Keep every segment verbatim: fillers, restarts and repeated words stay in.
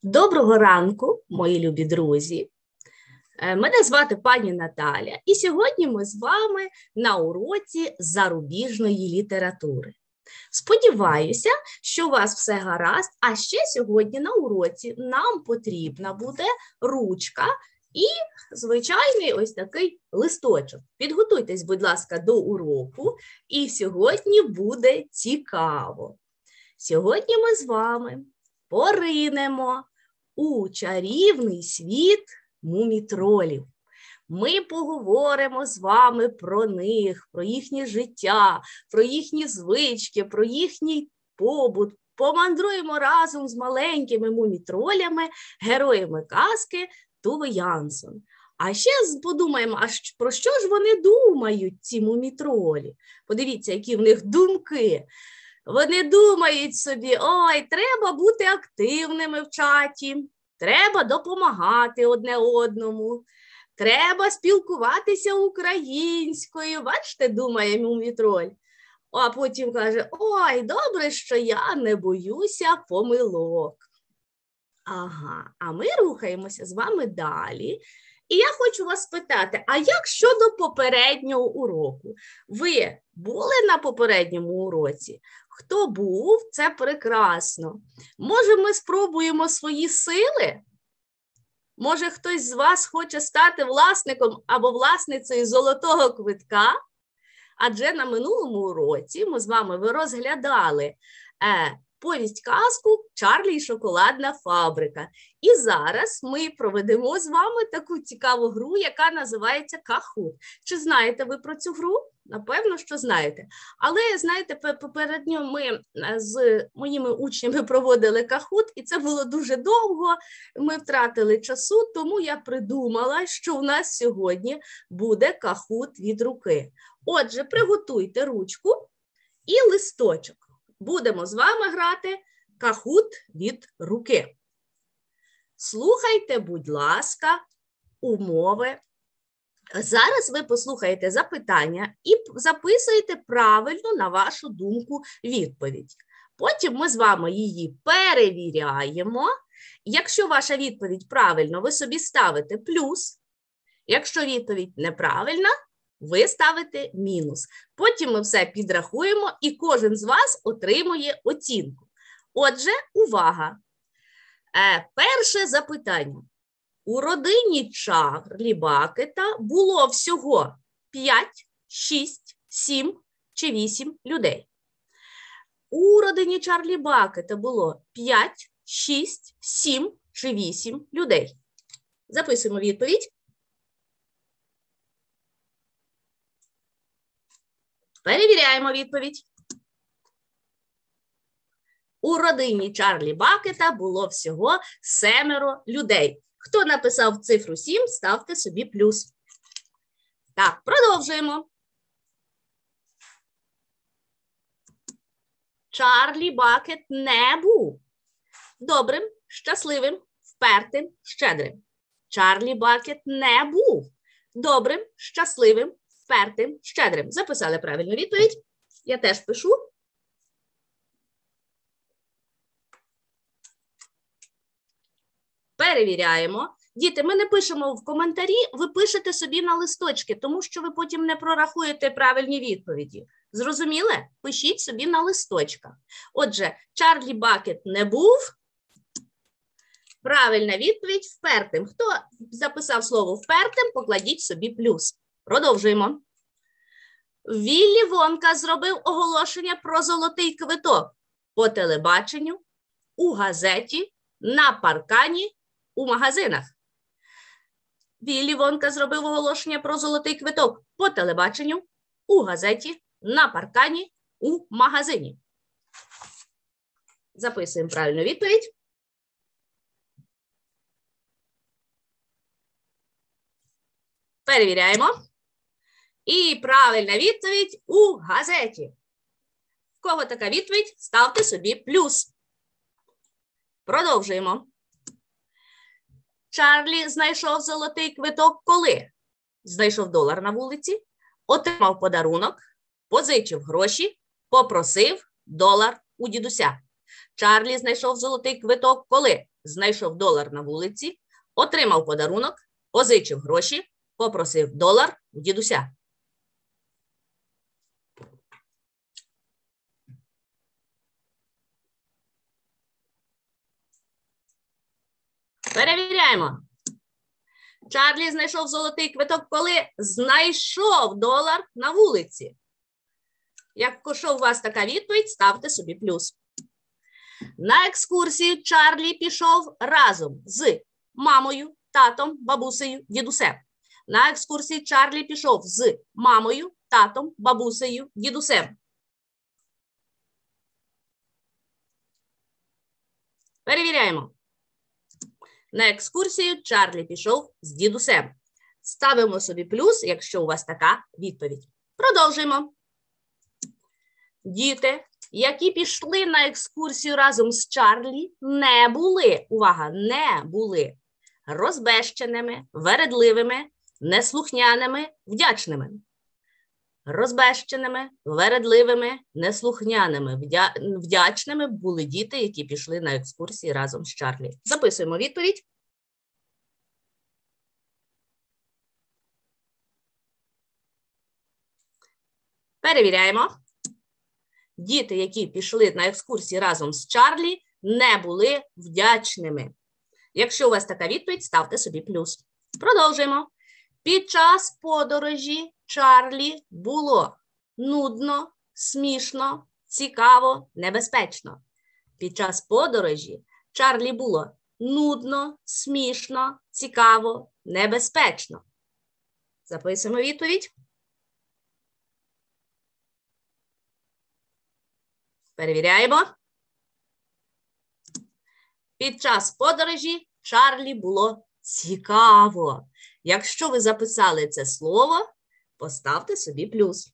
Доброго ранку, мої любі друзі. Мене звати пані Наталя, і сьогодні ми з вами на уроці зарубіжної літератури. Сподіваюся, що у вас все гаразд, а ще сьогодні на уроці нам потрібна буде ручка і звичайний ось такий листочок. Підготуйтесь, будь ласка, до уроку, і сьогодні буде цікаво. Сьогодні ми з вами поринемо у чарівний світ мумітролів. Ми поговоримо з вами про них, про їхнє життя, про їхні звички, про їхній побут. Помандруємо разом з маленькими мумітролями, героями казки Туви Янсон. А ще подумаємо, а про що ж вони думають, ці мумітролі? Подивіться, які в них думки. Вони думають собі, ой, треба бути активними в чаті, треба допомагати одне одному, треба спілкуватися українською. Бачите, думає мумітроль. А потім каже, ой, добре, що я не боюся помилок. Ага, а ми рухаємося з вами далі. І я хочу вас спитати, а як щодо попереднього уроку? Ви були на попередньому уроці? Хто був, це прекрасно. Може, ми спробуємо свої сили? Може, хтось з вас хоче стати власником або власницею золотого квитка? Адже на минулому уроці ми з вами розглядали е, повість-казку «Чарлі і шоколадна фабрика». І зараз ми проведемо з вами таку цікаву гру, яка називається «Кахут». Чи знаєте ви про цю гру? Напевно, що знаєте. Але, знаєте, попередньо ми з моїми учнями проводили Кахут, і це було дуже довго, ми втратили часу, тому я придумала, що у нас сьогодні буде Кахут від руки. Отже, приготуйте ручку і листочок. Будемо з вами грати Кахут від руки. Слухайте, будь ласка, умови. Зараз ви послухаєте запитання і записуєте правильно, на вашу думку, відповідь. Потім ми з вами її перевіряємо. Якщо ваша відповідь правильна, ви собі ставите плюс. Якщо відповідь неправильна, ви ставите мінус. Потім ми все підрахуємо, і кожен з вас отримує оцінку. Отже, увага! Е, перше запитання. У родині Чарлі Бакета було всього п'ять, шість, сім чи вісім людей. У родині Чарлі Бакета було п'ять, шість, сім чи вісім людей. Записуємо відповідь. Перевіряємо відповідь. У родині Чарлі Бакета було всього семеро людей. Хто написав цифру сім, ставте собі плюс. Так, продовжуємо. Чарлі Бакет не був добрим, щасливим, впертим, щедрим. Чарлі Бакет не був добрим, щасливим, впертим, щедрим. Записали правильну відповідь. Я теж пишу. Перевіряємо. Діти, ми не пишемо в коментарі, ви пишете собі на листочки, тому що ви потім не прорахуєте правильні відповіді. Зрозуміли? Пишіть собі на листочках. Отже, Чарлі Бакет не був. Правильна відповідь – впертим. Хто записав слово впертим, покладіть собі плюс. Продовжуємо. Віллі Вонка зробив оголошення про золотий квиток по телебаченню, у газеті, на паркані, у магазинах. Віллі Вонка зробив оголошення про золотий квиток по телебаченню, у газеті, на паркані, у магазині. Записуємо правильну відповідь. Перевіряємо. І правильна відповідь у газеті. В кого така відповідь? Ставте собі плюс. Продовжуємо. Чарлі знайшов золотий квиток коли? Знайшов долар на вулиці, отримав подарунок, позичив гроші, попросив долар у дідуся. Чарлі знайшов золотий квиток коли? знайшов долар на вулиці, отримав подарунок, позичив гроші, попросив долар у дідуся. Перевіряємо. Чарлі знайшов золотий квиток, коли знайшов долар на вулиці. Якщо у вас така відповідь, ставте собі плюс. На екскурсію Чарлі пішов разом з мамою, татом, бабусею, дідусем. На екскурсію Чарлі пішов з мамою, татом, бабусею, дідусем. Перевіряємо. На екскурсію Чарлі пішов з дідусем. Ставимо собі плюс, якщо у вас така відповідь. Продовжуємо. Діти, які пішли на екскурсію разом з Чарлі, не були, увага, не були розбещеними, вередливими, неслухняними, вдячними. Розбещеними, вередливими, неслухняними, вдя... вдячними були діти, які пішли на екскурсії разом з Чарлі. Записуємо відповідь. Перевіряємо. Діти, які пішли на екскурсії разом з Чарлі, не були вдячними. Якщо у вас така відповідь, ставте собі плюс. Продовжуємо. Під час подорожі Чарлі було нудно, смішно, цікаво, небезпечно. Під час подорожі Чарлі було нудно, смішно, цікаво, небезпечно. Записуємо відповідь. Перевіряємо. Під час подорожі Чарлі було цікаво. Якщо ви записали це слово, поставте собі плюс.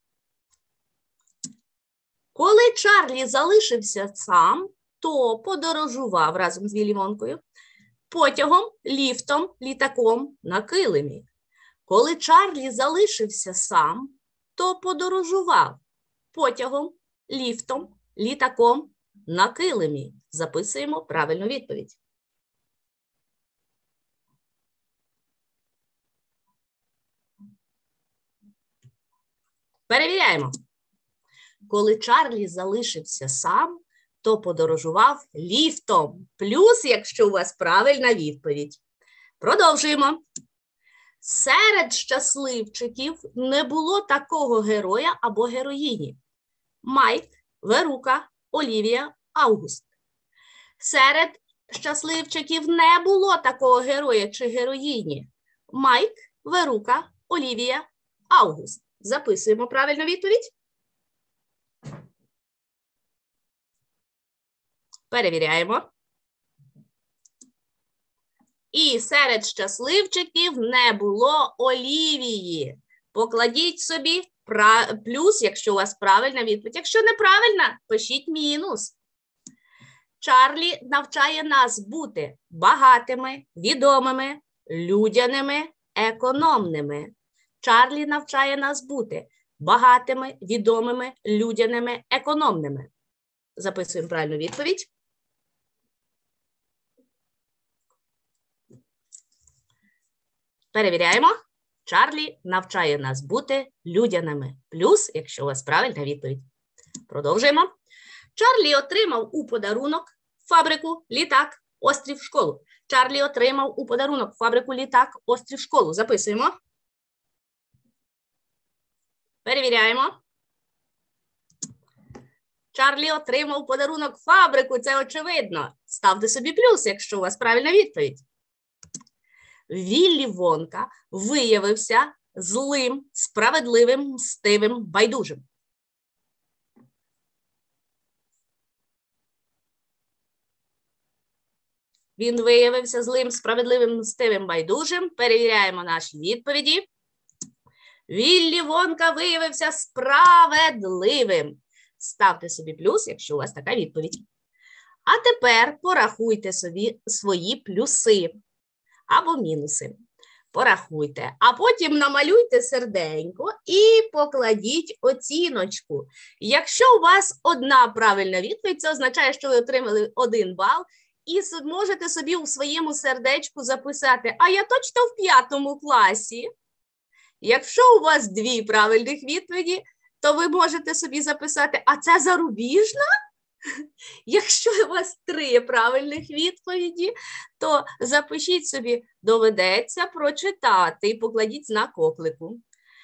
Коли Чарлі залишився сам, то подорожував разом з Віллі Вонкою потягом, ліфтом, літаком на килимі. Коли Чарлі залишився сам, то подорожував потягом, ліфтом, літаком на килимі. Записуємо правильну відповідь. Перевіряємо. Коли Чарлі залишився сам, то подорожував ліфтом. Плюс, якщо у вас правильна відповідь. Продовжуємо. Серед щасливчиків не було такого героя або героїні. Майк, Верука, Олівія, Август. Серед щасливчиків не було такого героя чи героїні. Майк, Верука, Олівія, Август. Записуємо правильну відповідь. Перевіряємо. І серед щасливчиків не було Олівії. Покладіть собі плюс, якщо у вас правильна відповідь. Якщо неправильна, пишіть мінус. Чарлі навчає нас бути багатими, відомими, людяними, економними. Чарлі навчає нас бути багатими, відомими, людяними, економними. Записуємо правильну відповідь. Перевіряємо. Чарлі навчає нас бути людяними. Плюс, якщо у вас правильна відповідь. Продовжуємо. Чарлі отримав у подарунок фабрику, літак, острів, школу. Чарлі отримав у подарунок фабрику, літак, острів, школу. Записуємо. Перевіряємо. Чарлі отримав у подарунок фабрику, це очевидно. Ставте собі плюс, якщо у вас правильна відповідь. Віллі Вонка виявився злим, справедливим, мстивим, байдужим. Він виявився злим, справедливим, мстивим, байдужим. Перевіряємо наші відповіді. Віллі Вонка виявився справедливим. Ставте собі плюс, якщо у вас така відповідь. А тепер порахуйте собі свої плюси або мінуси. Порахуйте, а потім намалюйте серденько і покладіть оціночку. Якщо у вас одна правильна відповідь, це означає, що ви отримали один бал і можете собі у своєму сердечку записати, а я точно в п'ятому класі. Якщо у вас дві правильних відповіді, то ви можете собі записати, а це зарубіжна? Якщо у вас три правильних відповіді, то запишіть собі, доведеться прочитати і покладіть знак оклику.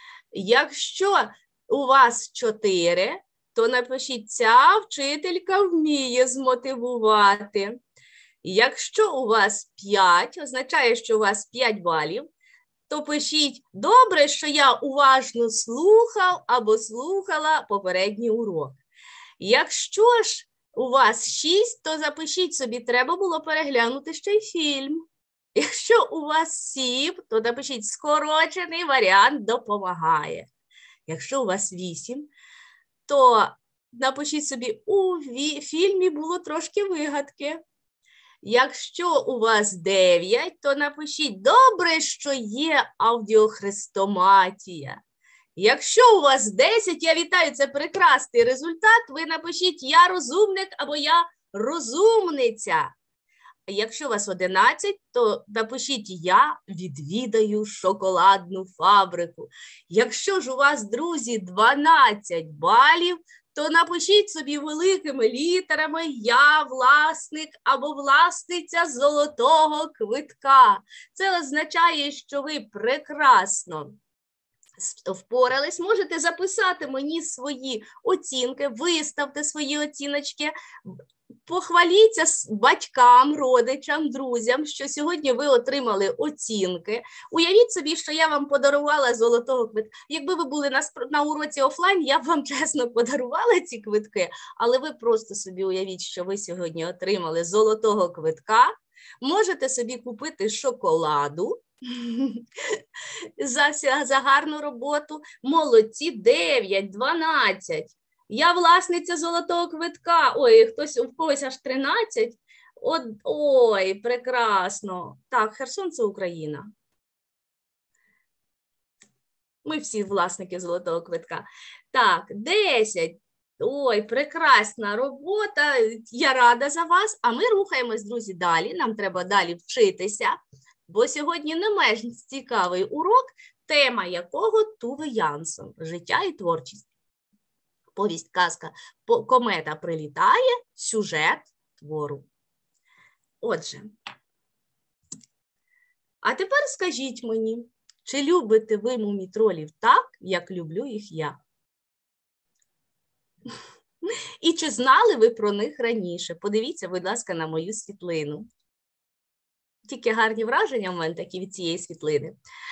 Якщо у вас чотири, то напишіть, ця вчителька вміє змотивувати. Якщо у вас п'ять, означає, що у вас п'ять балів, то пишіть, добре, що я уважно слухав або слухала попередній урок. Якщо ж у вас шість, то запишіть собі, треба було переглянути ще й фільм. Якщо у вас сім, то напишіть, скорочений варіант допомагає. Якщо у вас вісім, то напишіть собі, у фільмі було трошки вигадки. Якщо у вас дев'ять, то напишіть, добре, що є аудіохрестоматія. Якщо у вас десять, я вітаю, це прекрасний результат, ви напишіть, я розумник або я розумниця. Якщо у вас одинадцять, то напишіть, я відвідаю шоколадну фабрику. Якщо ж у вас, друзі, дванадцять балів, то напишіть собі великими літерами «Я власник» або «власниця золотого квитка». Це означає, що ви прекрасно впорались. Можете записати мені свої оцінки, виставте свої оціночки, похваліться батькам, родичам, друзям, що сьогодні ви отримали оцінки. Уявіть собі, що я вам подарувала золотого квитка. Якби ви були на, на уроці офлайн, я б вам чесно подарувала ці квитки, але ви просто собі уявіть, що ви сьогодні отримали золотого квитка. Можете собі купити шоколаду за, за гарну роботу. Молодці, дев'ять, дванадцять. Я власниця золотого квитка. Ой, хтось, у когось аж тринадцять. От, ой, прекрасно. Так, Херсон – це Україна. Ми всі власники золотого квитка. Так, десять. Ой, прекрасна робота. Я рада за вас. А ми рухаємось, друзі, далі. Нам треба далі вчитися. Бо сьогодні не менш цікавий урок, тема якого Туве Янсон «Життя і творчість». Повість, казка «Комета прилітає», сюжет твору. Отже, а тепер скажіть мені, чи любите ви мумітролів так, як люблю їх я? І чи знали ви про них раніше? Подивіться, будь ласка, на мою світлину. Тільки гарні враження в мене такі від цієї світлини.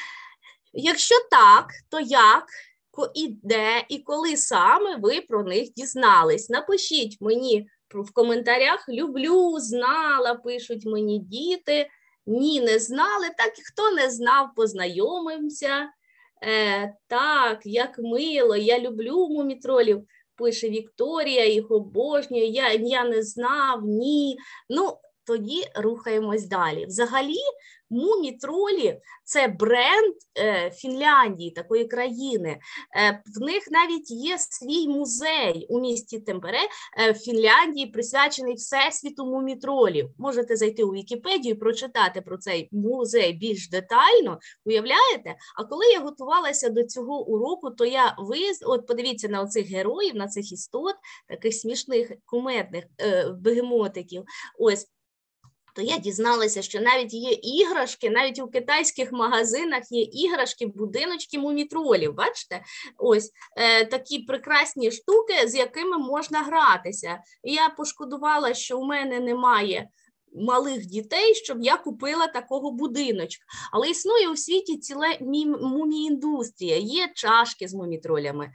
Якщо так, то як, і де, і коли саме ви про них дізнались? Напишіть мені в коментарях. Люблю, знала, пишуть мені діти. Ні, не знали. Так, і хто не знав, познайомимося. Е, так, як мило, я люблю мумітролів, пише Вікторія, їх обожнюю. Я, я не знав, ні. Ну, тоді рухаємось далі. Взагалі, мумітролі – це бренд е, Фінляндії, такої країни. Е, в них навіть є свій музей у місті Темпере е, в Фінляндії, присвячений Всесвіту мумітролів. Можете зайти у Вікіпедію і прочитати про цей музей більш детально. Уявляєте? А коли я готувалася до цього уроку, то я виз... От подивіться на оцих героїв, на цих істот, таких смішних, кумедних е, бегемотиків. Ось. То я дізналася, що навіть є іграшки, навіть у китайських магазинах є іграшки, будиночки мумітролів. Бачите? Ось е, такі прекрасні штуки, з якими можна гратися. І я пошкодувала, що у мене немає малих дітей, щоб я купила такого будиночка. Але існує у світі ціла мумі-індустрія. Є чашки з мумітролями,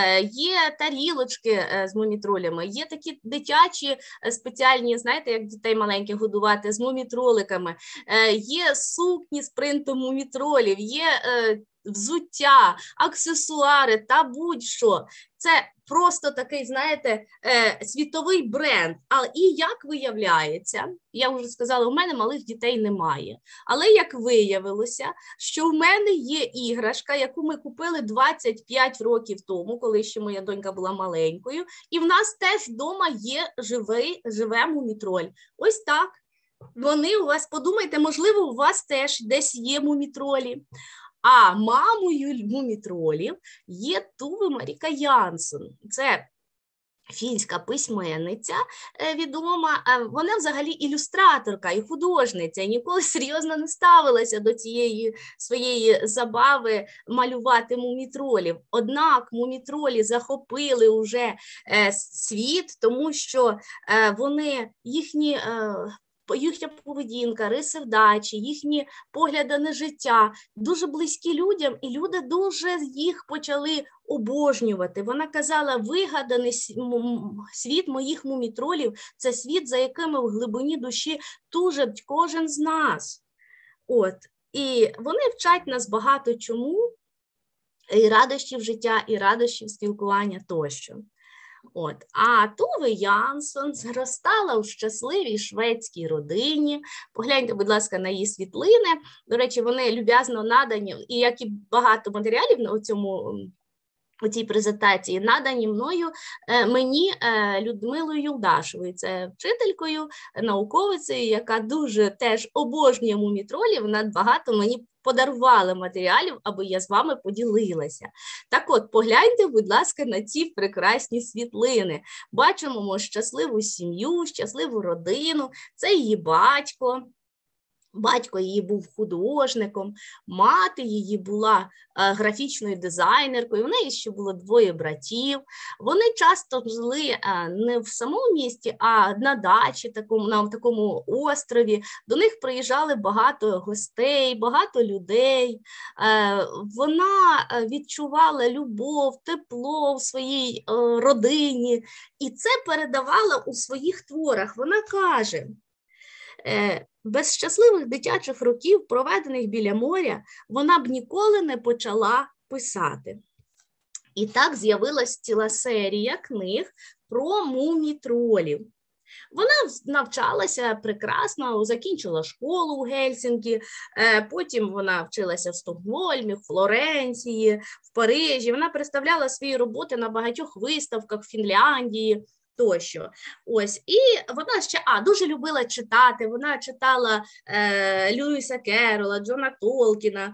є тарілочки з мумітролями, є такі дитячі спеціальні, знаєте, як дітей маленьких годувати, з мумітроликами, є сукні з принтом мумітролів, є взуття, аксесуари та будь-що. Це просто такий, знаєте, е, світовий бренд. А і як виявляється, я вже сказала, у мене малих дітей немає. Але як виявилося, що в мене є іграшка, яку ми купили двадцять п'ять років тому, коли ще моя донька була маленькою, і в нас теж вдома є живий, живе мумітроль. Ось так. вони у вас, подумайте, можливо, у вас теж десь є мумітролі. А мамою мумітролів є Туве Маріка Янсон. Це фінська письменниця відома, вона взагалі ілюстраторка і художниця, і ніколи серйозно не ставилася до цієї своєї забави малювати мумітролів. Однак мумітролі захопили уже світ, тому що вони, їхні їхня поведінка, риси вдачі, їхні погляди на життя дуже близькі людям, і люди дуже їх почали обожнювати. Вона казала, вигаданий світ моїх мумітролів – це світ, за якими в глибині душі тужить кожен з нас. От. І вони вчать нас багато чому, і радощів життя, і радощів спілкування тощо. От. А Туве Янсон зростала у щасливій шведській родині. Погляньте, будь ласка, на її світлини. До речі, вони люб'язно надані, і як і багато матеріалів у цьому у цій презентації надані мною, мені Людмилою Юлдашевою. Це вчителькою, науковицею, яка дуже теж обожнює мумітролів. Вона багато мені подарувала матеріалів, аби я з вами поділилася. Так от, погляньте, будь ласка, на ці прекрасні світлини. Бачимо щасливу сім'ю, щасливу родину. Це її батько. Батько її був художником, мати її була а, графічною дизайнеркою, в неї ще було двоє братів. Вони часто жили а, не в самому місті, а на дачі, такому, на такому острові. До них приїжджали багато гостей, багато людей. А, вона відчувала любов, тепло в своїй а, родині, і це передавала у своїх творах. Вона каже, без щасливих дитячих років, проведених біля моря, вона б ніколи не почала писати. І так з'явилась ціла серія книг про мумітролів. Вона навчалася прекрасно, закінчила школу у Гельсінкі, потім вона вчилася в Стокгольмі, в Флоренції, в Парижі. Вона представляла свої роботи на багатьох виставках в Фінляндії. Тощо. Ось. І вона ще а, дуже любила читати, вона читала е, Льюіса Керрола, Джона Толкіна,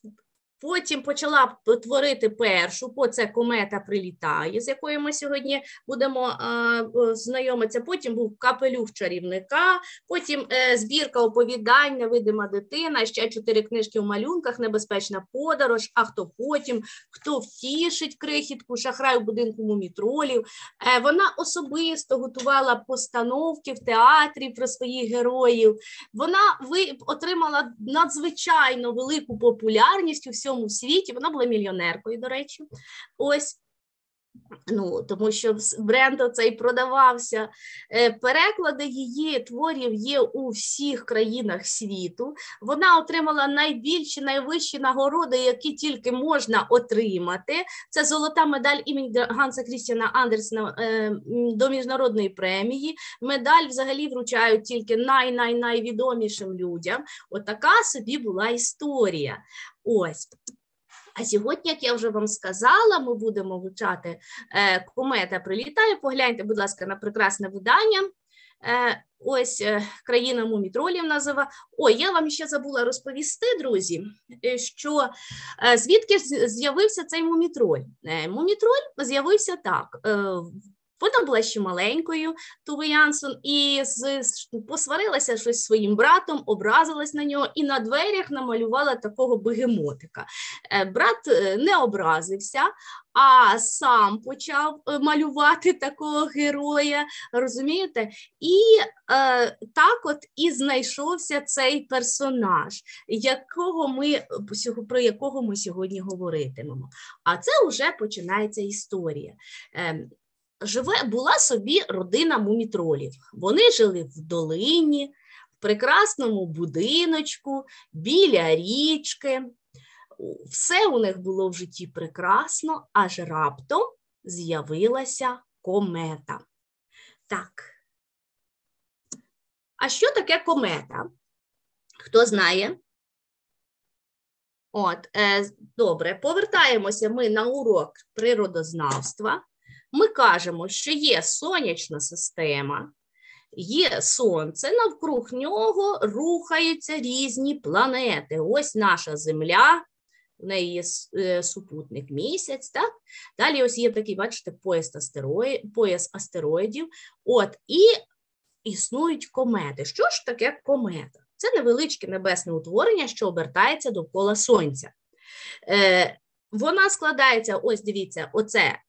потім почала творити першу, по це «Комета прилітає», з якою ми сьогодні будемо е, знайомитися, потім був «Капелюх чарівника», потім е, збірка оповідань «Невидима дитина», ще чотири книжки в малюнках «Небезпечна подорож», «А хто потім», «Хто втішить крихітку», «Шахрай у будинку мумітролів». Е, вона особисто готувала постановки в театрі про своїх героїв. Вона ви, отримала надзвичайно велику популярність у всьому в світі, вона була мільйонеркою, до речі, ось, ну, тому що бренд оцей продавався. Переклади її творів є у всіх країнах світу, вона отримала найбільші, найвищі нагороди, які тільки можна отримати. Це золота медаль імені Ганса Крістіана Андерсена до міжнародної премії. Медаль взагалі вручають тільки най-най-найвідомішим людям. Отака собі була історія. Ось. А сьогодні, як я вже вам сказала, ми будемо вивчати е, «Комета прилітає». Погляньте, будь ласка, на прекрасне видання. Е, ось е, «Країна мумітролів» назива. Ой, я вам ще забула розповісти, друзі, що е, звідки з'явився цей мумітроль. Е, мумітроль з'явився так. Е, Вона була ще маленькою, Туве Янсон, і з, посварилася щось зі своїм братом, образилась на нього і на дверях намалювала такого бегемотика. Брат не образився, а сам почав малювати такого героя, розумієте? І е, так от і знайшовся цей персонаж, якого ми, про якого ми сьогодні говоритимемо. А це вже починається історія. Е, Живе, була собі родина мумітролів. Вони жили в долині, в прекрасному будиночку, біля річки. Все у них було в житті прекрасно, аж раптом з'явилася комета. Так. А що таке комета? Хто знає? От, е, добре, повертаємося ми на урок природознавства. Ми кажемо, що є сонячна система, є сонце, навкруг нього рухаються різні планети. Ось наша Земля, в неї є супутник Місяць, так? Далі ось є такий, бачите, пояс, астероїд, пояс астероїдів. От, і існують комети. Що ж таке комета? Це невеличке небесне утворення, що обертається довкола Сонця. Е, вона складається, ось дивіться, оце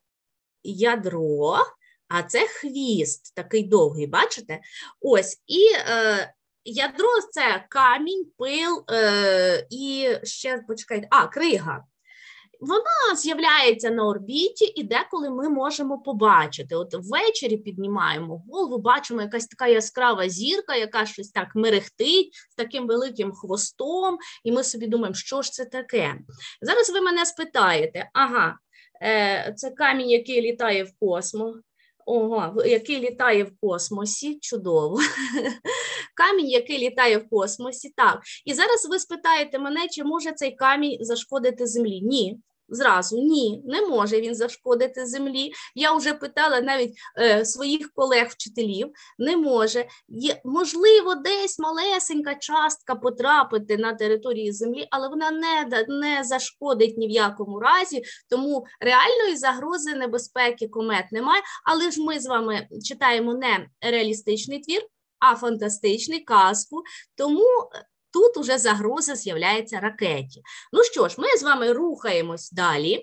ядро, а це хвіст, такий довгий, бачите? Ось, і е, ядро – це камінь, пил е, і ще, почекайте, а, крига. Вона з'являється на орбіті, і деколи ми можемо побачити. От ввечері піднімаємо голову, бачимо якась така яскрава зірка, яка щось так мерехтить, з таким великим хвостом, і ми собі думаємо, що ж це таке? Зараз ви мене спитаєте, ага, е, це камінь, який літає в космос. Ого, який літає в космосі, чудово. Камінь, який літає в космосі, так. І зараз ви спитаєте мене, чи може цей камінь зашкодити Землі? Ні. Зразу ні, не може він зашкодити Землі. Я вже питала навіть е, своїх колег-вчителів, не може. Є, можливо, десь малесенька частка потрапити на території Землі, але вона не, не зашкодить ні в якому разі, тому реальної загрози небезпеки комет немає. Але ж ми з вами читаємо не реалістичний твір, а фантастичний, казку, тому тут уже загроза з'являється ракеті. Ну що ж, ми з вами рухаємось далі.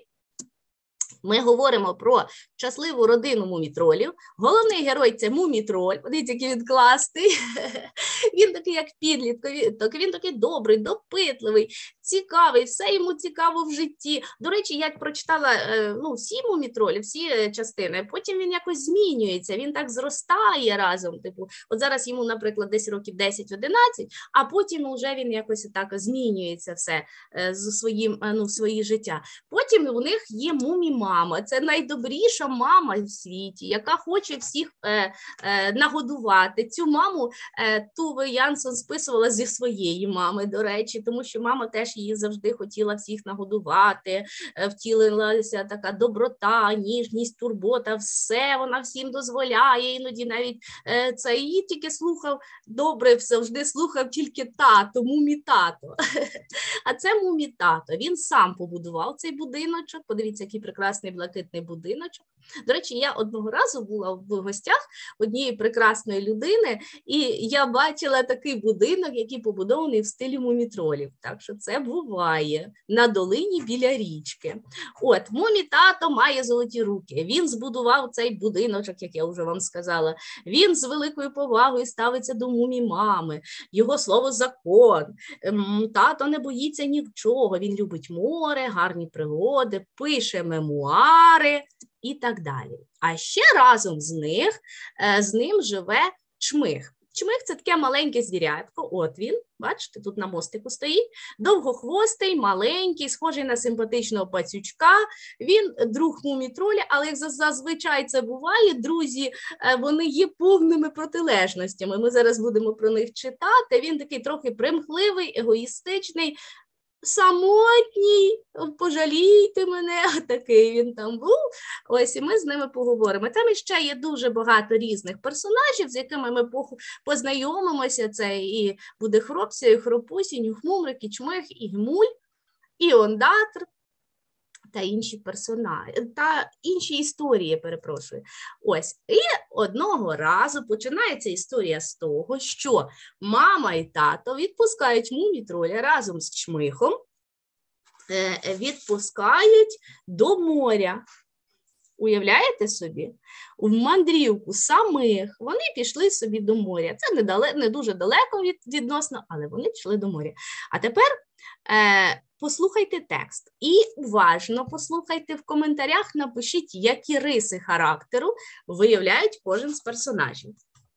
Ми говоримо про щасливу родину мумітролів. Головний герой – це мумітроль. Подивіться, який він класний. Він такий, як підліток, він такий добрий, допитливий, цікавий, все йому цікаво в житті. До речі, я прочитала ну, всі мумітролі, всі частини, потім він якось змінюється, він так зростає разом. Типу, от зараз йому, наприклад, десь років десять-одинадцять, а потім вже він якось так змінюється все з своїм, ну, в своє життя. Потім у них є мумі-мама. Це найдобріша мама в світі, яка хоче всіх е, е, нагодувати. Цю маму е, Туве Янсон списувала зі своєї мами, до речі, тому що мама теж її завжди хотіла всіх нагодувати, е, втілилася така доброта, ніжність, турбота, все вона всім дозволяє, іноді навіть е, це її тільки слухав, добре завжди слухав тільки тато, мумі-тато. А це мумі-тато, він сам побудував цей будиночок, подивіться, який прекрасний блакитний будиночок. До речі, я одного разу була в гостях однієї прекрасної людини, і я бачила такий будинок, який побудований в стилі мумітролів. Так що це буває на долині біля річки. От, мумі-тато має золоті руки. Він збудував цей будиночок, як я вже вам сказала. Він з великою повагою ставиться до мумі-мами. Його слово – закон. Тато не боїться ні в чого. Він любить море, гарні пригоди, пише мемуари і так далі. А ще разом з них, з ним живе чмих. Чмих – це таке маленьке звірятко, от він, бачите, тут на мостику стоїть, довгохвостий, маленький, схожий на симпатичного пацючка, він друг мумітроля, але як зазвичай це буває, друзі, вони є повними протилежностями, ми зараз будемо про них читати, він такий трохи примхливий, егоїстичний, самотній, пожалійте мене, такий він там був. Ось, і ми з ними поговоримо. Там іще є дуже багато різних персонажів, з якими ми познайомимося. Це і буде Хропся, і Хропусінь, і Хмурик, і Чмих, і Гмуль, і Ондатр, та інші персонажі, та інші історії, перепрошую. Ось, і одного разу починається історія з того, що мама і тато відпускають мумітроля разом з Чмихом, відпускають до моря. Уявляєте собі? В мандрівку самих вони пішли собі до моря. Це не, дале, не дуже далеко від, відносно, але вони пішли до моря. А тепер е, послухайте текст і уважно послухайте в коментарях, напишіть, які риси характеру виявляють кожен з персонажів.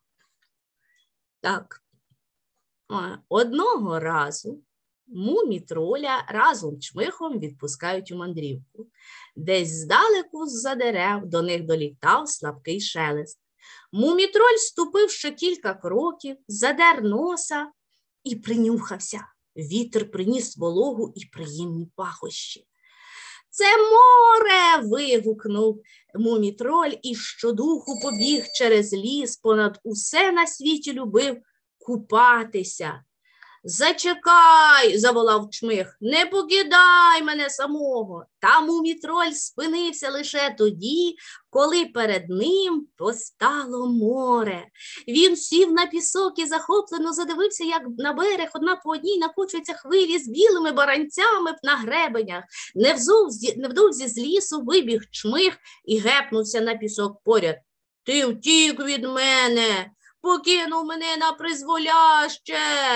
Так. Одного разу мумітроля разом з Чмихом відпускають у мандрівку. Десь здалеку з-за дерев до них долітав слабкий шелест. Мумітроль ступив ще кілька кроків, задер носа і принюхався. Вітер приніс вологу і приємні пахощі. Це море! Вигукнув Мумітроль і щодуху побіг через ліс, понад усе на світі любив купатися. Зачекай, заволав Чмих, не покидай мене самого. Та Мумітроль спинився лише тоді, коли перед ним постало море. Він сів на пісок і захоплено задивився, як на берег одна по одній накочуються хвилі з білими баранцями на гребенях. Невдовзі, невдовзі з лісу вибіг Чмих і гепнувся на пісок поряд. Ти втік від мене, покинув мене на призволяще.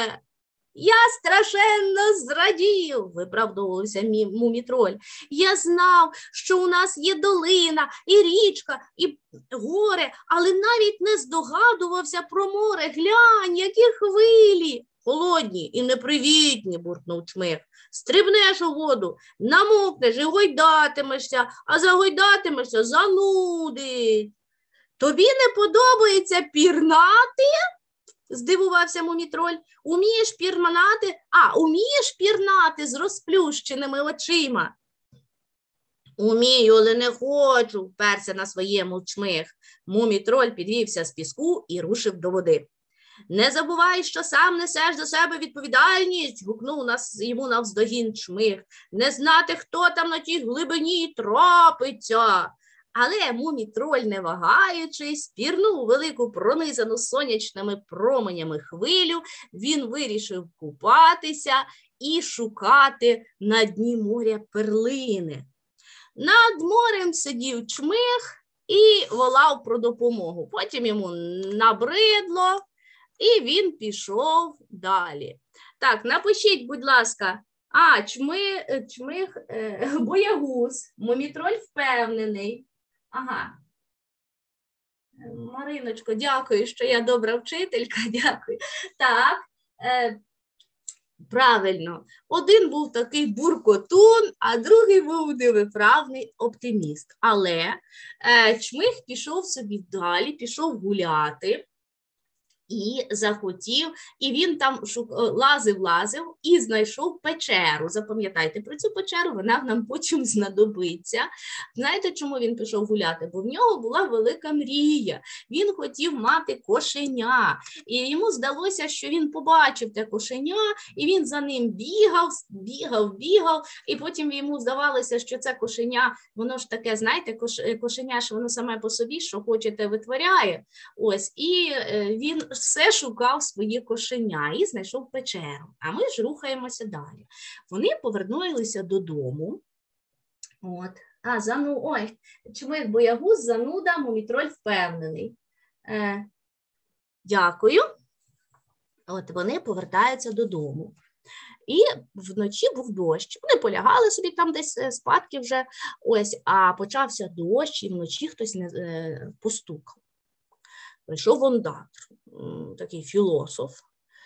Я страшенно зрадів, виправдовувався Мумітроль. Я знав, що у нас є долина, і річка, і горе, але навіть не здогадувався про море. Глянь, які хвилі! Холодні і непривітні, буркнув Чмих. Стрибнеш у воду, намокнеш і гойдатимешся, а загойдатимешся занудить. Тобі не подобається пірнати? Здивувався Мумітроль. Умієш пірнати? А, умієш пірнати з розплющеними очима? Умію, але не хочу, вперся на своєму Чмих. Мумітроль підвівся з піску і рушив до води. Не забувай, що сам несеш до себе відповідальність, гукнув нас, йому навздогін Чмих. Не знати, хто там на тій глибині трапиться. Але Мумітроль, не вагаючись, пірнув у велику пронизану сонячними променями хвилю, він вирішив купатися і шукати на дні моря перлини. Над морем сидів Чмих і волав про допомогу. Потім йому набридло, і він пішов далі. Так, напишіть, будь ласка, а, Чмих, Чмих е, боягуз, Мумітроль впевнений. Ага. Мариночко, дякую, що я добра вчителька, дякую. Так, е, правильно. Один був такий буркотун, а другий був невиправний оптиміст. Але е, Чмих пішов собі далі, пішов гуляти. І захотів, і він там шук... лазив-лазив і знайшов печеру. Запам'ятайте про цю печеру, вона нам потім знадобиться. Знаєте, чому він пішов гуляти? Бо в нього була велика мрія. Він хотів мати кошеня. І йому здалося, що він побачив те кошеня, і він за ним бігав, бігав, бігав. І потім йому здавалося, що це кошеня, воно ж таке, знаєте, кош... кошеня, що воно саме по собі, що хочете, витворяє. Ось, і він все шукав своє кошеня і знайшов печеру. А ми ж рухаємося далі. Вони повернулися додому. От. А, зану... Ой, Чмих боягуз, зануда, Мумітроль впевнений. Е, дякую. От вони повертаються додому. І вночі був дощ. Вони полягали собі там десь спадки вже. Ось, а почався дощ, і вночі хтось не е, постукав. Прийшов вондатр, такий філософ,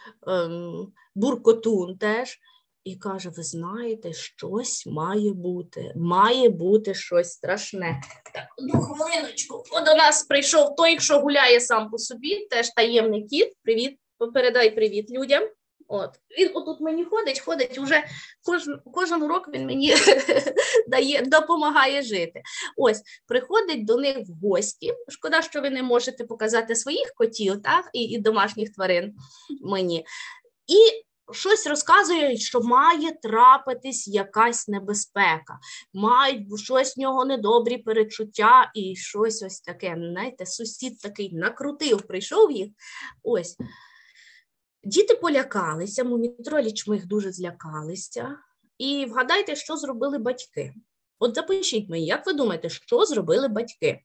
буркотун теж, і каже, ви знаєте, щось має бути, має бути щось страшне. Так, одну хвилиночку, от до нас прийшов той, що гуляє сам по собі, теж таємний кіт, привіт, передай привіт людям. От. Він отут мені ходить, ходить, вже кожен, кожен урок він мені дає, допомагає жити. Ось, приходить до них в гості, шкода, що ви не можете показати своїх котів, так, і, і домашніх тварин мені, і щось розказує, що має трапитись якась небезпека, мають щось в нього недобрі перечуття і щось ось таке, знаєте, сусід такий накрутив, прийшов їх, ось. Діти полякалися, Мумітроль і Чмих дуже злякалися. І вгадайте, що зробили батьки. От запишіть мені, як ви думаєте, що зробили батьки?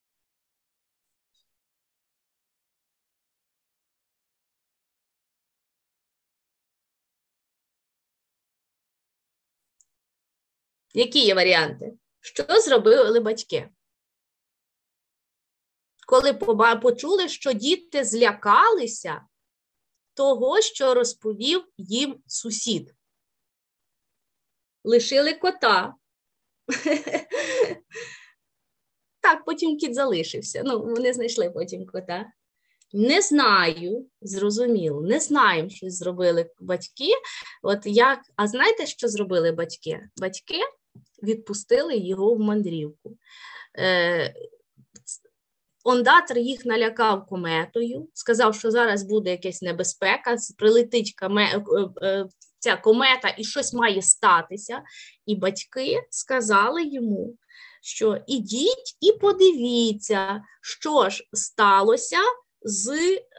Які є варіанти? Що зробили батьки? Коли почули, що діти злякалися того, що розповів їм сусід. Лишили кота. Так, потім кіт залишився. Ну, вони знайшли потім кота. Не знаю, зрозуміло, не знаємо, що зробили батьки. От як, а знаєте, що зробили батьки? Батьки відпустили його в мандрівку. Е, Ондатор їх налякав кометою, сказав, що зараз буде якась небезпека, прилетить коме, ця комета і щось має статися. І батьки сказали йому, що ідіть і подивіться, що ж сталося з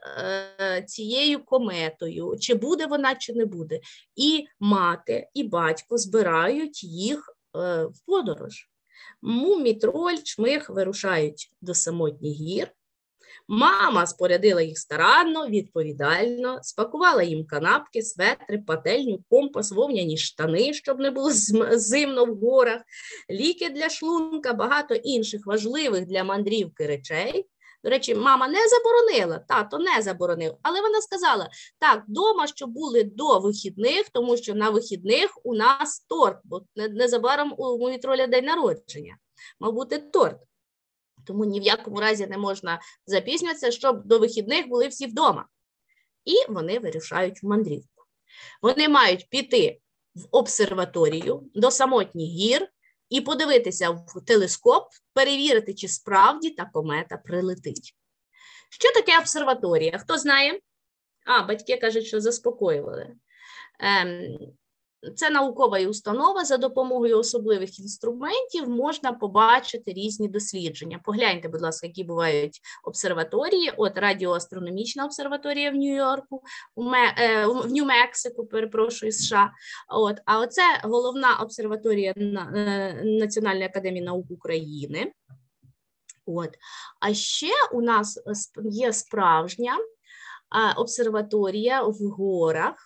е, цією кометою, чи буде вона, чи не буде. І мати, і батько збирають їх е, в подорож. Мумі, троль, чмих вирушають до самотніх гір. Мама спорядила їх старанно, відповідально, спакувала їм канапки, светри, пательню, компас, вовняні штани, щоб не було зимно в горах, ліки для шлунка, багато інших важливих для мандрівки речей. До речі, мама не заборонила, тато не заборонив, але вона сказала, так, вдома, щоб були до вихідних, тому що на вихідних у нас торт, бо незабаром у Мумі Троля день народження, мав бути торт. Тому ні в якому разі не можна запізнюватися, щоб до вихідних були всі вдома. І вони вирушають в мандрівку. Вони мають піти в обсерваторію до самотніх гір і подивитися в телескоп, перевірити, чи справді та комета прилетить. Що таке обсерваторія? Хто знає? А, батьки кажуть, що заспокоювали. Ем, Це наукова установа, за допомогою особливих інструментів можна побачити різні дослідження. Погляньте, будь ласка, які бувають обсерваторії. От радіоастрономічна обсерваторія в Нью-Йорку, в Нью-Мексику, перепрошую, США. От, а оце головна обсерваторія Національної академії наук України. От. А ще у нас є справжня обсерваторія в горах,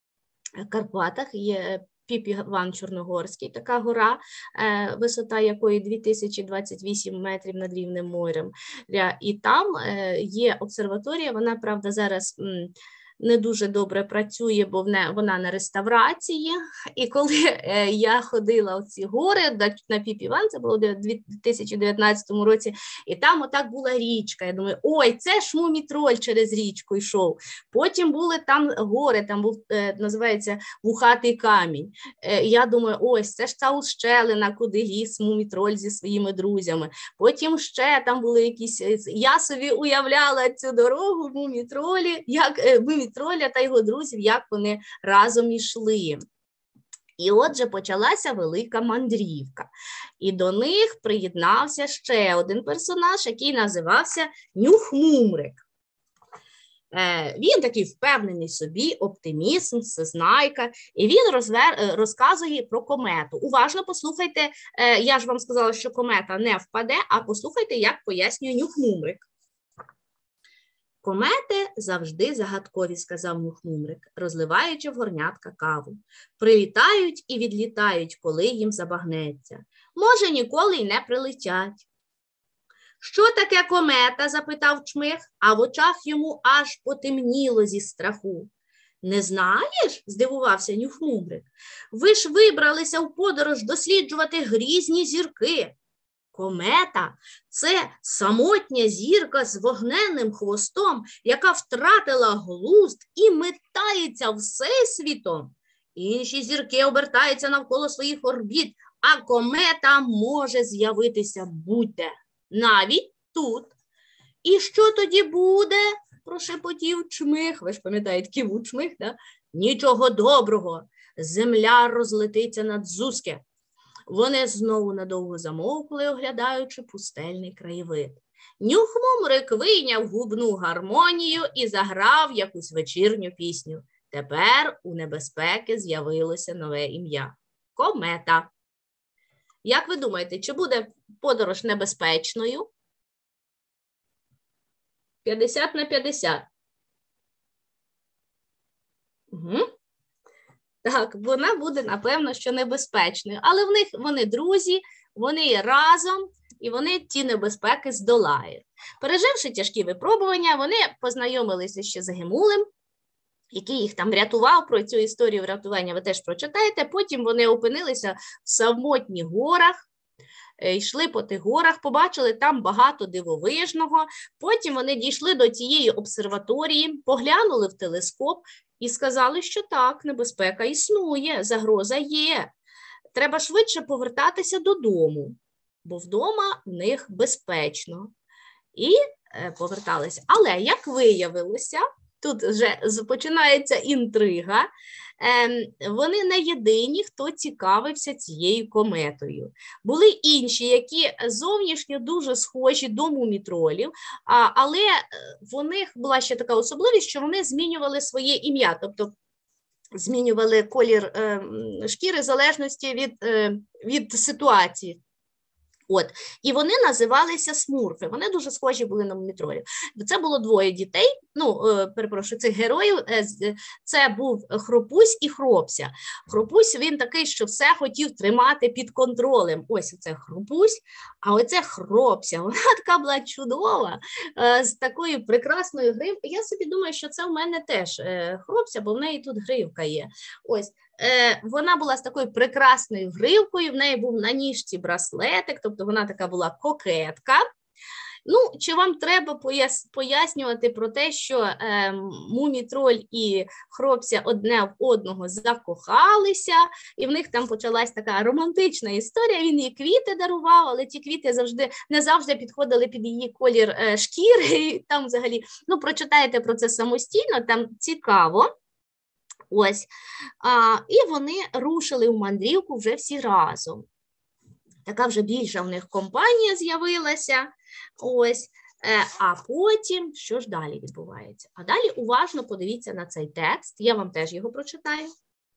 в Карпатах, є Піп-Іван Чорногорський, така гора, висота якої дві тисячі двадцять вісім метрів над рівнем морем. І там є обсерваторія, вона, правда, зараз не дуже добре працює, бо вона на реставрації. І коли я ходила в ці гори на Піп-Іван, це було у дві тисячі дев'ятнадцятому році, і там отак була річка. Я думаю, ой, це ж Мумі Троль через річку йшов. Потім були там гори, там був, називається, Вухатий камінь. Я думаю, ось, це ж ця ущелина, куди ліз Мумі Троль зі своїми друзями. Потім ще там були якісь, я собі уявляла цю дорогу Мумі Тролі, як Мумі Троля та його друзів, як вони разом ішли. І отже, почалася велика мандрівка. І до них приєднався ще один персонаж, який називався Нюх-Мумрик. Він такий впевнений собі, оптиміст, всезнайка, і він розвер... розказує про комету. Уважно послухайте, я ж вам сказала, що комета не впаде, а послухайте, як пояснює Нюх-Мумрик. Комети завжди загадкові, сказав Нюх-Мумрик, розливаючи в горнятка каву. Прилітають і відлітають, коли їм забагнеться. Може, ніколи й не прилетять. Що таке комета? Запитав чмих, а в очах йому аж потемніло зі страху. Не знаєш? Здивувався Нюх-Мумрик. Ви ж вибралися в подорож досліджувати грізні зірки. Комета – це самотня зірка з вогненним хвостом, яка втратила глузд і метається всесвітом. Інші зірки обертаються навколо своїх орбіт, а комета може з'явитися будь-де, навіть тут. І що тоді буде? Прошепотів чмих. Ви ж пам'ятаєте, киву чмих, да? Нічого доброго. Земля розлетиться надзузьки. Вони знову надовго замовкли, оглядаючи пустельний краєвид. Нюх-Мумрик вийняв губну гармонію і заграв якусь вечірню пісню. Тепер у небезпеки з'явилося нове ім'я – комета. Як ви думаєте, чи буде подорож небезпечною? п'ятдесят на п'ятдесят. Угу. Так, вона буде, напевно, що небезпечною. Але в них вони друзі, вони разом, і вони ті небезпеки здолають. Переживши тяжкі випробування, вони познайомилися ще з Гемулем, який їх там врятував. Про цю історію врятування ви теж прочитаєте. Потім вони опинилися в самотніх горах, йшли по тих горах, побачили там багато дивовижного. Потім вони дійшли до цієї обсерваторії, поглянули в телескоп і сказали, що так, небезпека існує, загроза є. треба швидше повертатися додому, бо вдома в них безпечно. І поверталися. Але, як виявилося, тут вже починається інтрига, вони не єдині, хто цікавився цією кометою. Були інші, які зовнішньо дуже схожі до мумітролів, але в них була ще така особливість, що вони змінювали своє ім'я, тобто змінювали колір шкіри в залежності від, від ситуації. От. І вони називалися смурфи, вони дуже схожі були на мумітролів. Це було двоє дітей, ну, е, перепрошую, цих героїв, е, це був Хропусь і Хропся. Хропусь, він такий, що все хотів тримати під контролем. Ось це Хропусь, а оце Хропся, вона така була чудова, е, з такою прекрасною гривкою. Я собі думаю, що це в мене теж е, Хропся, бо в неї тут гривка є. Ось. Вона була з такою прекрасною гривкою, в неї був на ніжці браслетик, тобто вона така була кокетка. Ну, чи вам треба пояснювати про те, що е, Мумітроль і Хропся одне в одного закохалися, і в них там почалась така романтична історія, він їй квіти дарував, але ті квіти завжди, не завжди підходили під її колір е, шкіри, і там взагалі, ну, прочитайте про це самостійно, там цікаво. Ось, а, і вони рушили в мандрівку вже всі разом. Така вже більша в них компанія з'явилася. Ось, е, а потім, що ж далі відбувається? А далі уважно подивіться на цей текст, я вам теж його прочитаю.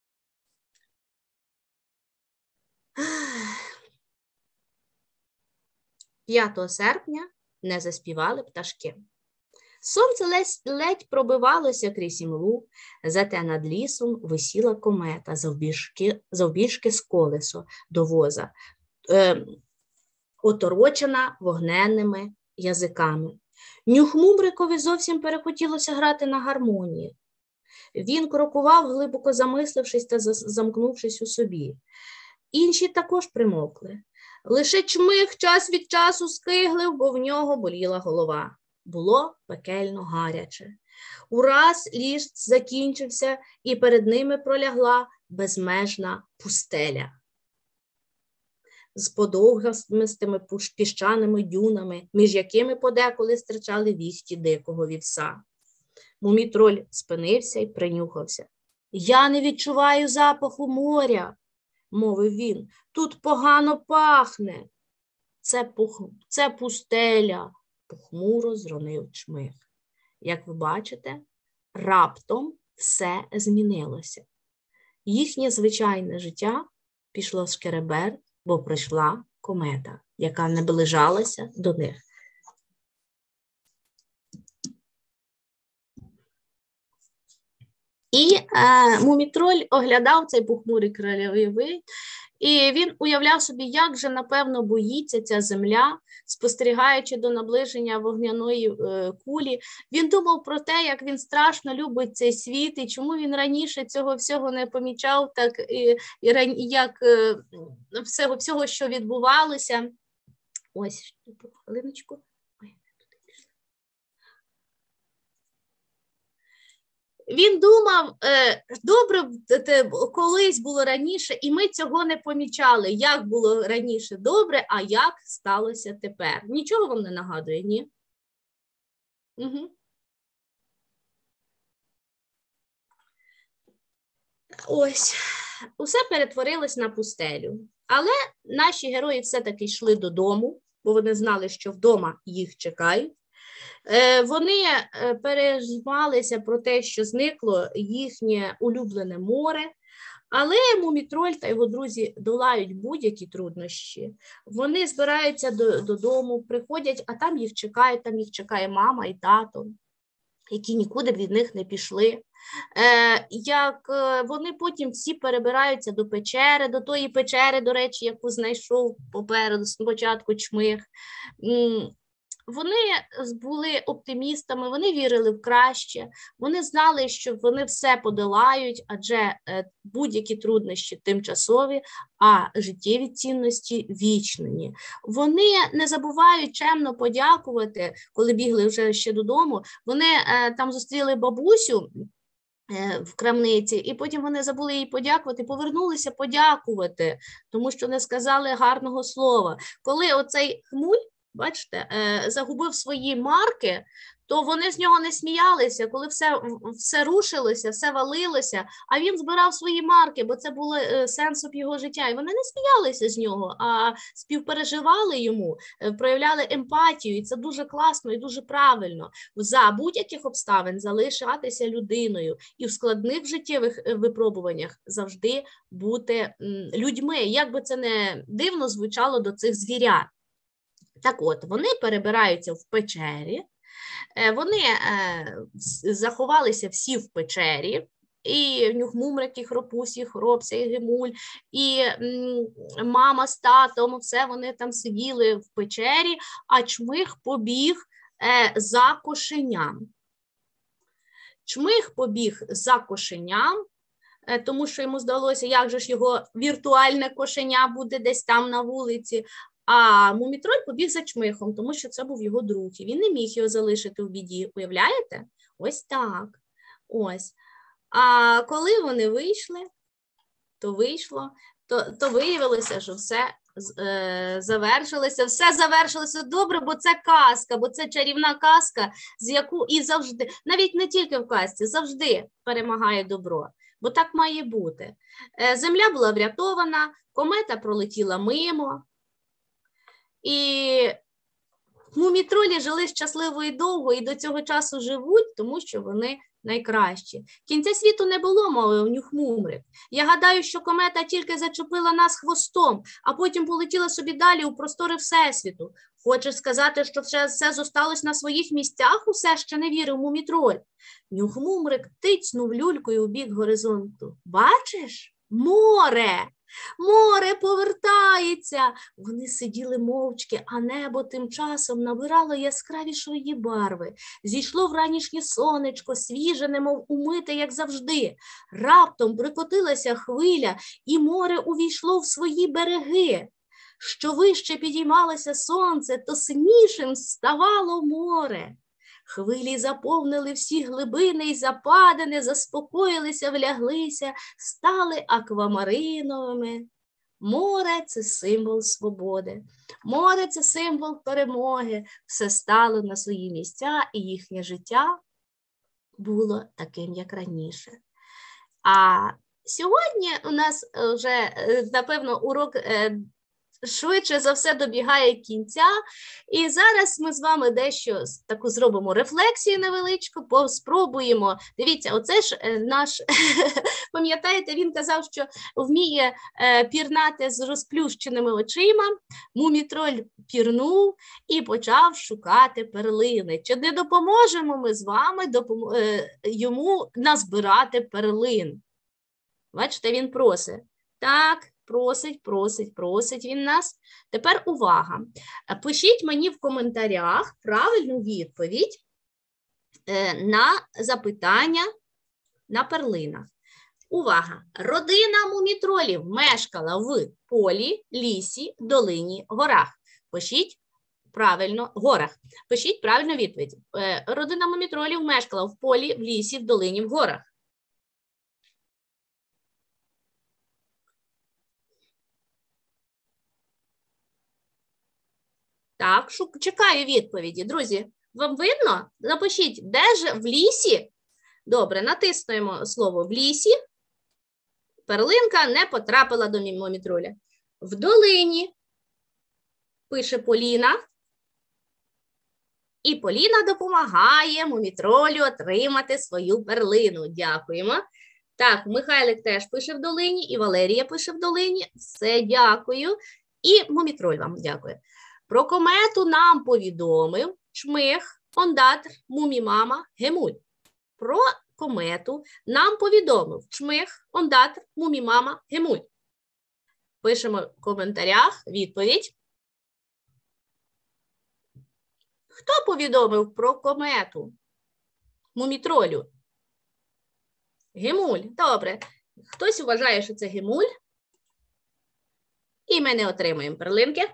п'ятого серпня не заспівали пташки. Сонце ледь пробивалося крізь імлу, зате над лісом висіла комета завбільшки, завбільшки з колесо до воза, е, оторочена вогненними язиками. Нюхмумрикові зовсім перехотілося грати на гармонії. Він крокував, глибоко замислившись та замкнувшись у собі. Інші також примовкли. Лише чмих час від часу скиглив, бо в нього боліла голова. Було пекельно гаряче. Ураз ліс закінчився, і перед ними пролягла безмежна пустеля. З подовгастими піщаними дюнами, між якими подеколи стирчали віхті дикого вівса. Мумітроль спинився і принюхався. «Я не відчуваю запаху моря», – мовив він. «Тут погано пахне. Це, пух... Це пустеля», – похмуро зронив чмих. Як ви бачите, раптом все змінилося. Їхнє звичайне життя пішло шкереберть, бо прийшла комета, яка наближалася до них. І е, Мумітроль оглядав цей похмурий краєвид, і він уявляв собі, як же, напевно, боїться ця земля, спостерігаючи до наближення вогняної е, кулі. Він думав про те, як він страшно любить цей світ, і чому він раніше цього всього не помічав, так і, і, і як е, всього, всього, що відбувалося. Ось, хвилиночку. Він думав, добре, колись було раніше, і ми цього не помічали, як було раніше добре, а як сталося тепер. Нічого вам не нагадує, ні? Угу. Ось, усе перетворилось на пустелю. Але наші герої все-таки йшли додому, бо вони знали, що вдома їх чекають. Вони переживалися про те, що зникло їхнє улюблене море, але Мумітроль та його друзі долають будь-які труднощі. Вони збираються додому, приходять, а там їх чекають, там їх чекає мама і тато, які нікуди від них не пішли. Як вони потім всі перебираються до печери, до тої печери, до речі, яку знайшов попереду спочатку чмих. Вони були оптимістами, вони вірили в краще, вони знали, що вони все подолають, адже будь-які труднощі тимчасові, а життєві цінності вічні. Вони не забувають чемно подякувати, коли бігли вже ще додому. Вони там зустріли бабусю, в крамниці, і потім вони забули їй подякувати, повернулися подякувати, тому що не сказали гарного слова. Коли оцей Хмуль, бачите, загубив свої марки, то вони з нього не сміялися, коли все, все рушилося, все валилося, а він збирав свої марки, бо це було сенсом його життя. І вони не сміялися з нього, а співпереживали йому, проявляли емпатію, і це дуже класно і дуже правильно. За будь-яких обставин залишатися людиною і в складних життєвих випробуваннях завжди бути людьми, як би це не дивно звучало до цих звірят. Так от, вони перебираються в печері, вони е, заховалися всі в печері, і Нюхмумрик, і Хропусь, і Хропся, і Гемуль, і м, мама з татом, все вони там сиділи в печері, а Чмих побіг е, за кошеням. Чмих побіг за кошеням, е, тому що йому здалося, як же ж його віртуальне кошеня буде десь там на вулиці. А Мумітроль побіг за Чмихом, тому що це був його друг, і він не міг його залишити в біді. Уявляєте? Ось так. Ось. А коли вони вийшли, то вийшло, то, то виявилося, що все е, завершилося, все завершилося добре, бо це казка, бо це чарівна казка, з яку і завжди, навіть не тільки в казці, завжди перемагає добро. Бо так має бути. Е, земля була врятована, комета пролетіла мимо, і мумітролі жили щасливо і довго, і до цього часу живуть, тому що вони найкращі. Кінця світу не було, мовив Нюхмумрик. Я гадаю, що комета тільки зачепила нас хвостом, а потім полетіла собі далі у простори Всесвіту. Хочеш сказати, що все, все зосталось на своїх місцях? Усе ще не вірив Мумітроль. Нюхмумрик тицнув люлькою у бік горизонту. Бачиш? Море! Море повертається. Вони сиділи мовчки, а небо тим часом набирало яскравішої барви. Зійшло вранішнє сонечко, свіже, немов умите, як завжди. Раптом прикотилася хвиля, і море увійшло в свої береги. Що вище підіймалося сонце, то синішим ставало море. Хвилі заповнили всі глибини й западини, заспокоїлися, вляглися, стали аквамариновими. Море – це символ свободи, море – це символ перемоги. Все стало на свої місця, і їхнє життя було таким, як раніше. А сьогодні у нас вже, напевно, урок швидше за все добігає кінця, і зараз ми з вами дещо таку зробимо рефлексію невеличку, спробуємо. Дивіться, оце ж наш, пам'ятаєте, він казав, що вміє пірнати з розплющеними очима. Мумітроль пірнув і почав шукати перлини. Чи не допоможемо ми з вами допом... йому назбирати перлин? Бачите, він просить. Так. Просить, просить, просить він нас. Тепер увага. Пишіть мені в коментарях правильну відповідь на запитання на перлинах. Увага! Родина мумітролів мешкала в полі, лісі, долині, горах. Пишіть правильно, горах. Пишіть правильну відповідь. Родина мумітролів мешкала в полі, в лісі, в долині, в горах. Так, шук... чекаю відповіді. Друзі, вам видно? Напишіть, де ж в лісі? Добре, натиснуємо слово «в лісі». Перлинка не потрапила до мумітроля. В долині, пише Поліна. І Поліна допомагає мумітролю отримати свою перлину. Дякуємо. Так, Михайлик теж пише в долині, і Валерія пише в долині. Все, дякую. І мумітроль вам дякую. Про комету нам повідомив Чмих, Ондатр, Мумімама, Гемуль. Про комету нам повідомив Чмих, Ондатр, Мумімама, Гемуль. Пишемо в коментарях відповідь. Хто повідомив про комету Мумітролю? Гемуль. Добре. Хтось вважає, що це Гемуль. І ми не отримуємо перлинки.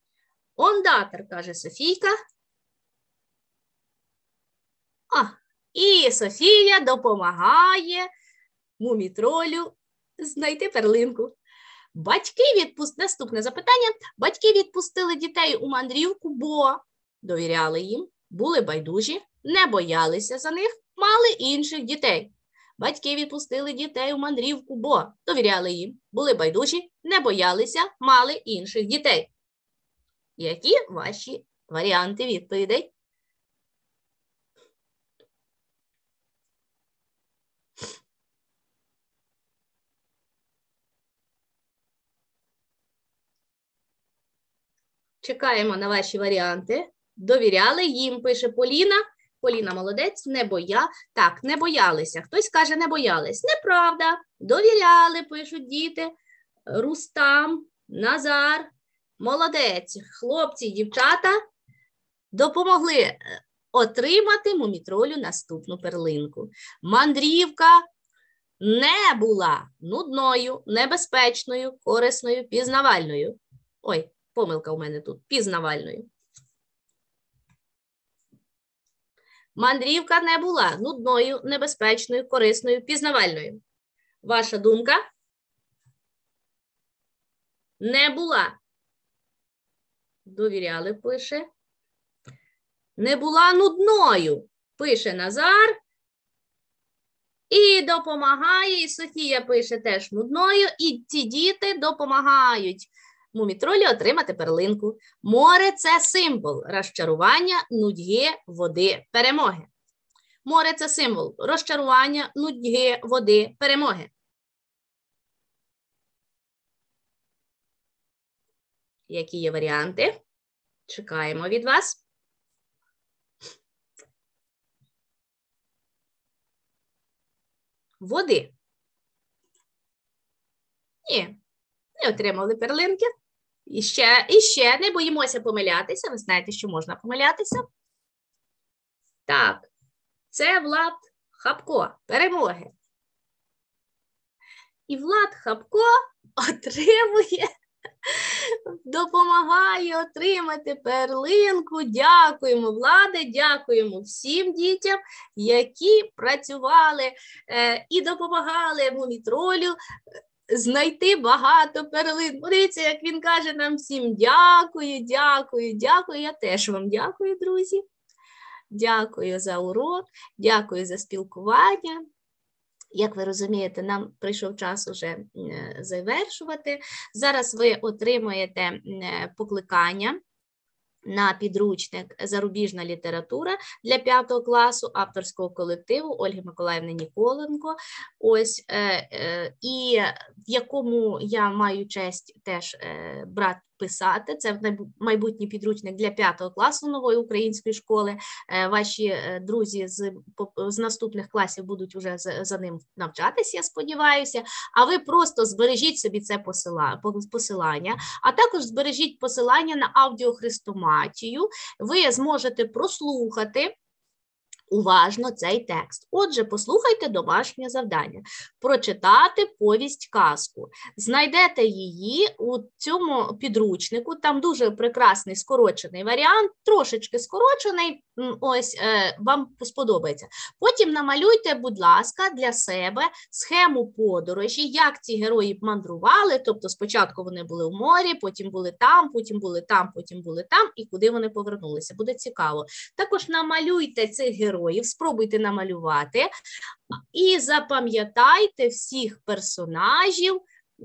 Ондатр, каже Софійка. А, І Софія допомагає мумітролю знайти перлинку. Батьки відпустили, наступне запитання. Батьки відпустили дітей у мандрівку, бо довіряли їм, були байдужі, не боялися за них, мали інших дітей. Батьки відпустили дітей у мандрівку, бо довіряли їм, були байдужі, не боялися, мали інших дітей. Які ваші варіанти відповідей? Чекаємо на ваші варіанти. Довіряли їм, пише Поліна. Поліна молодець, не боя. Так, не боялися. Хтось каже, не боялись. Неправда. Довіряли, пишуть діти. Рустам, Назар. Молодець. Хлопці, дівчата допомогли отримати мумітролю наступну перлинку. Мандрівка не була нудною, небезпечною, корисною, пізнавальною. Ой, помилка у мене тут. Пізнавальною. Мандрівка не була нудною, небезпечною, корисною, пізнавальною. Ваша думка? Не була. Довіряли, пише. Не була нудною, пише Назар. І допомагає, і Софія пише теж нудною, і ці діти допомагають мумітролі отримати перлинку. Море – це символ розчарування, нудьги, води, перемоги. Море – це символ розчарування, нудьги, води, перемоги. Які є варіанти? Чекаємо від вас. Води. Ні, не отримали перлинки. І ще, і ще не боїмося помилятися. Ви знаєте, що можна помилятися. Так, це Влад Хапко. Перемоги. І Влад Хапко отримує, допомагає отримати перлинку. Дякуємо, Владе, дякуємо всім дітям, які працювали е, і допомагали мумітролю знайти багато перлин. Подивіться, як він каже нам всім дякую, дякую, дякую. Я теж вам дякую, друзі. Дякую за урок, дякую за спілкування. Як ви розумієте, нам прийшов час уже завершувати. Зараз ви отримуєте покликання на підручник «Зарубіжна література» для п'ятого класу авторського колективу Ольги Миколаївни Ніколенко. Ось, е, е, і в якому я маю честь теж е, брати писати. Це майбутній підручник для п'ятого класу нової української школи. Е, ваші друзі з, з наступних класів будуть вже за, за ним навчатися, я сподіваюся. А ви просто збережіть собі це посила, посилання, а також збережіть посилання на аудіохрестоматію. Ви зможете прослухати уважно цей текст. Отже, послухайте домашнє завдання. Прочитати повість-казку. Знайдете її у цьому підручнику. Там дуже прекрасний скорочений варіант, трошечки скорочений, ось е, вам сподобається. Потім намалюйте, будь ласка, для себе схему подорожі, як ці герої мандрували, тобто спочатку вони були в морі, потім були там, потім були там, потім були там, і куди вони повернулися. Буде цікаво. Також намалюйте цих героїв, спробуйте намалювати і запам'ятайте всіх персонажів,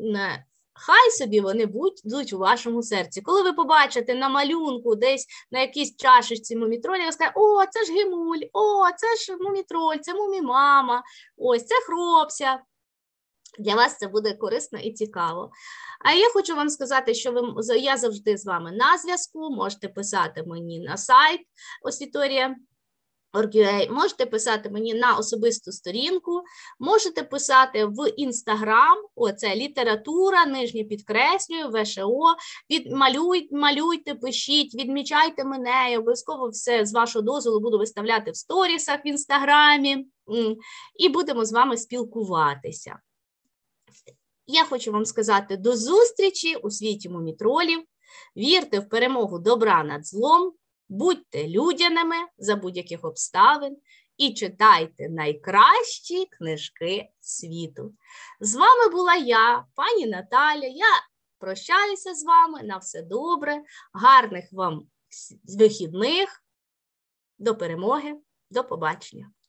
хай собі вони будуть у вашому серці. Коли ви побачите на малюнку десь на якійсь чашечці мумітролі, ви скажете: о, це ж Гимуль, о, це ж мумітроль, це мумімама, ось це Хропся. Для вас це буде корисно і цікаво. А я хочу вам сказати, що ви, я завжди з вами на зв'язку, можете писати мені на сайт освіторія. Можете писати мені на особисту сторінку, можете писати в Інстаграм, оце література, нижнє підкреслюю, ВШО, малюйте, малюйте, пишіть, відмічайте мене, я обов'язково все з вашого дозволу буду виставляти в сторісах в Інстаграмі, і будемо з вами спілкуватися. Я хочу вам сказати до зустрічі у світі мумітролів, вірте в перемогу добра над злом, будьте людяними за будь-яких обставин і читайте найкращі книжки світу. З вами була я, пані Наталя. Я прощаюся з вами. На все добре. Гарних вам вихідних. До перемоги. До побачення.